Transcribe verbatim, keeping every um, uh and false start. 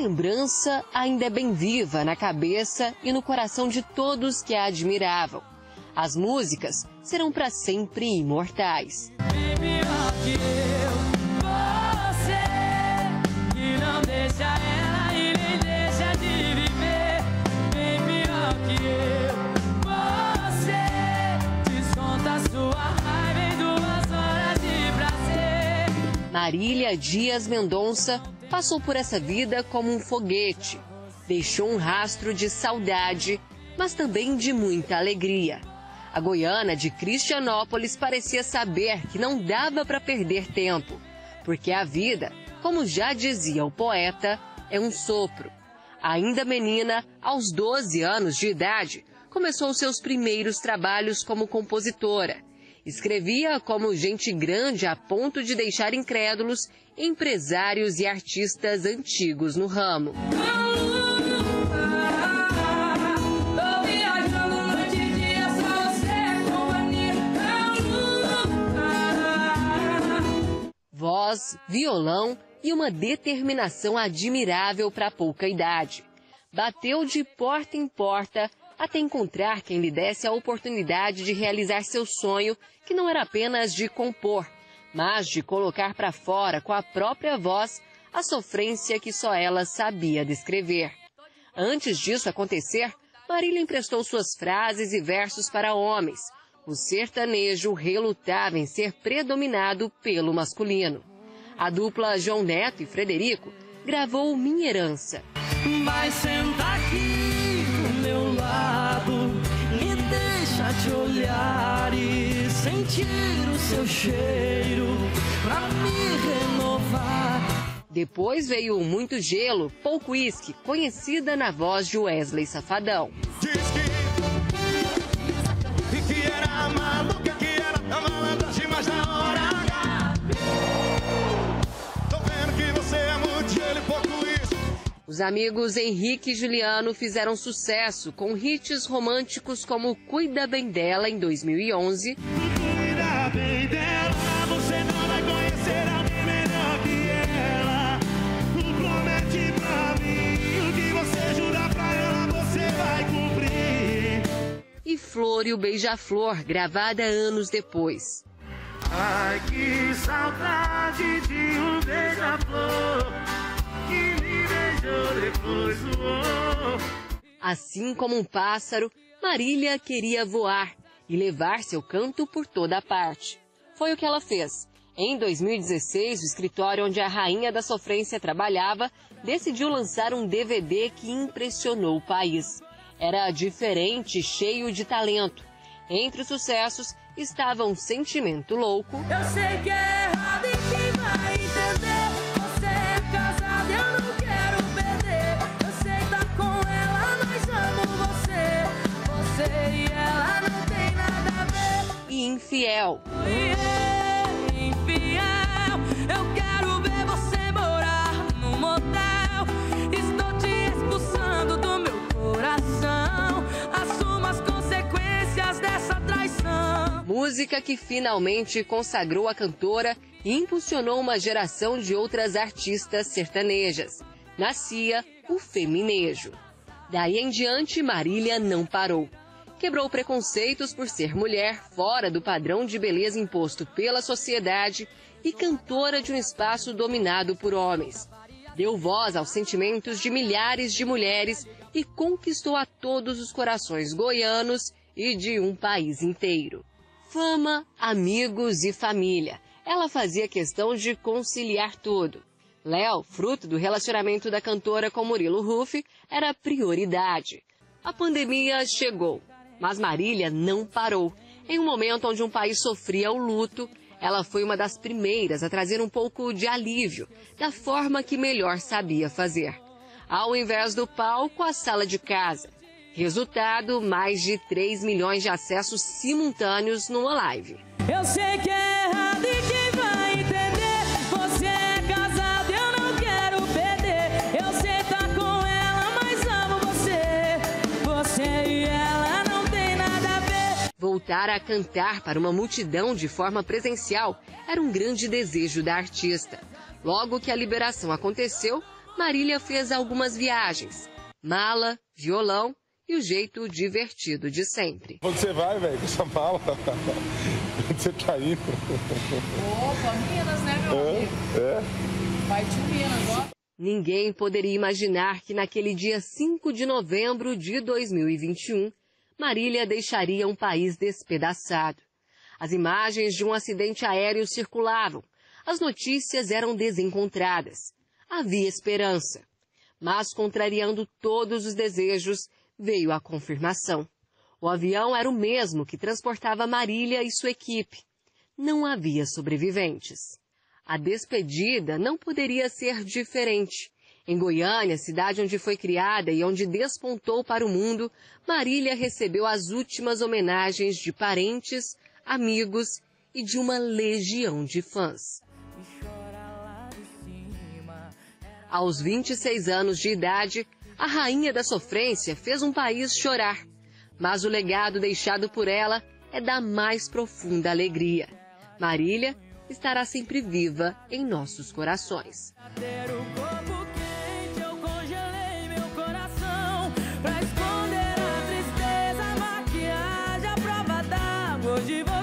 lembrança ainda é bem viva na cabeça e no coração de todos que a admiravam. As músicas serão para sempre imortais. Marília Dias Mendonça passou por essa vida como um foguete. Deixou um rastro de saudade, mas também de muita alegria. A goiana de Cristianópolis parecia saber que não dava para perder tempo, porque a vida, como já dizia o poeta, é um sopro. Ainda menina, aos doze anos de idade, começou seus primeiros trabalhos como compositora. Escrevia como gente grande a ponto de deixar incrédulos empresários e artistas antigos no ramo. Voz, violão e uma determinação admirável para pouca idade. Bateu de porta em porta até encontrar quem lhe desse a oportunidade de realizar seu sonho, que não era apenas de compor, mas de colocar para fora com a própria voz a sofrência que só ela sabia descrever. Antes disso acontecer, Marília emprestou suas frases e versos para homens. O sertanejo relutava em ser predominado pelo masculino. A dupla João Neto e Frederico gravou Minha Herança. Vai sentar aqui do meu lado, me deixa te olhar e sentir o seu cheiro pra me renovar. Depois veio Muito Gelo, Pouco Whisky, conhecida na voz de Wesley Safadão. Diz que, que era maluca, que era tão malandra, mas na hora H. Tô vendo que você é muito gelo e pouco whisky. Os amigos Henrique e Juliano fizeram sucesso com hits românticos como Cuida Bem Dela, em dois mil e onze. Cuida bem dela, você não vai conhecer alguém melhor que ela. Promete pra mim, o que você jurar pra ela, você vai cumprir. E Flor e o Beija-Flor, gravada anos depois. Ai, que saudade de um beija-flor que me beijou depois voou. Assim como um pássaro, Marília queria voar e levar seu canto por toda a parte. Foi o que ela fez. Em dois mil e dezesseis, o escritório onde a rainha da sofrência trabalhava decidiu lançar um D V D que impressionou o país. Era diferente e cheio de talento. Entre os sucessos estava Um Sentimento Louco. Eu sei que é errado e quem vai entender. Você é casada, eu não quero perder. Eu sei tá com ela, mas amo você. Você e ela não tem nada a ver. E Infiel. E é infiel, eu quero ver você morar no motel. Estou te expulsando do meu coração. Assuma as consequências dessa traição. Música que finalmente consagrou a cantora e impulsionou uma geração de outras artistas sertanejas. Nascia o feminejo. Daí em diante, Marília não parou. Quebrou preconceitos por ser mulher, fora do padrão de beleza imposto pela sociedade e cantora de um espaço dominado por homens. Deu voz aos sentimentos de milhares de mulheres e conquistou a todos os corações goianos e de um país inteiro. Fama, amigos e família. Ela fazia questão de conciliar tudo. Léo, fruto do relacionamento da cantora com Murilo Huff, era prioridade. A pandemia chegou, mas Marília não parou. Em um momento onde um país sofria o luto, ela foi uma das primeiras a trazer um pouco de alívio, da forma que melhor sabia fazer. Ao invés do palco, a sala de casa. Resultado, mais de três milhões de acessos simultâneos numa live. Eu sei que é errado e quem vai entender. Você é casado, eu não quero perder. Eu sei tá com ela, mas amo você. Você e ela não tem nada a ver. Voltar a cantar para uma multidão de forma presencial era um grande desejo da artista. Logo que a liberação aconteceu, Marília fez algumas viagens, mala, violão e o jeito divertido de sempre. Onde você vai, velho, com essa mala? Onde você tá indo? Opa, Minas, né, meu é, amigo? É. Vai de Minas, ó. Ninguém poderia imaginar que naquele dia cinco de novembro de dois mil e vinte e um, Marília deixaria um país despedaçado. As imagens de um acidente aéreo circulavam. As notícias eram desencontradas. Havia esperança. Mas, contrariando todos os desejos, veio a confirmação. O avião era o mesmo que transportava Marília e sua equipe. Não havia sobreviventes. A despedida não poderia ser diferente. Em Goiânia, cidade onde foi criada e onde despontou para o mundo, Marília recebeu as últimas homenagens de parentes, amigos e de uma legião de fãs. Aos vinte e seis anos de idade, a rainha da sofrência fez um país chorar. Mas o legado deixado por ela é da mais profunda alegria. Marília estará sempre viva em nossos corações. Hoje